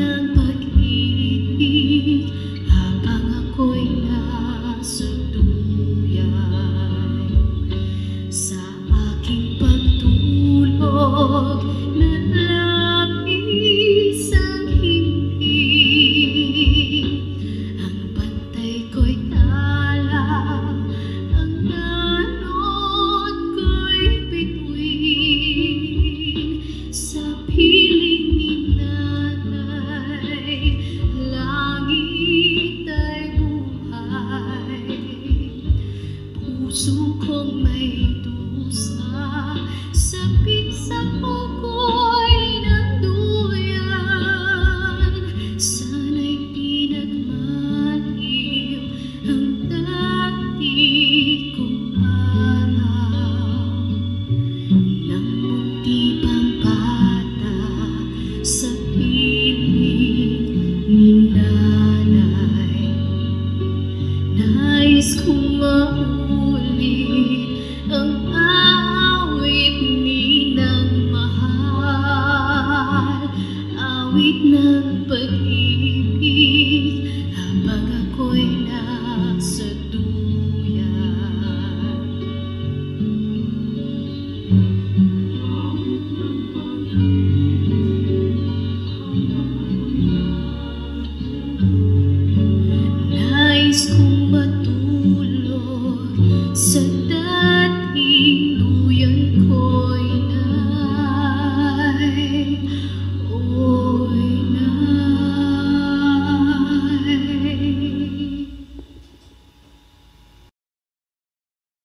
ng pag-ibig habang ako'y nasa duyan. Sa aking pagtulog na labis ang himig, ang bantay ko'y tala, ang tanod ko'y bituin. Sa piling ni Nanay, langit ay buhay. Puso kong may dusa, sapit sa puko'y ng duyan. Sana'y pinagmaliw ang dati kong araw. Nang munti pang bata sa piling ni Nanay, nais kong maulit ang awit ninang mahal, awit ng pag-ibig habang ako'y nasa duyan. Nais ko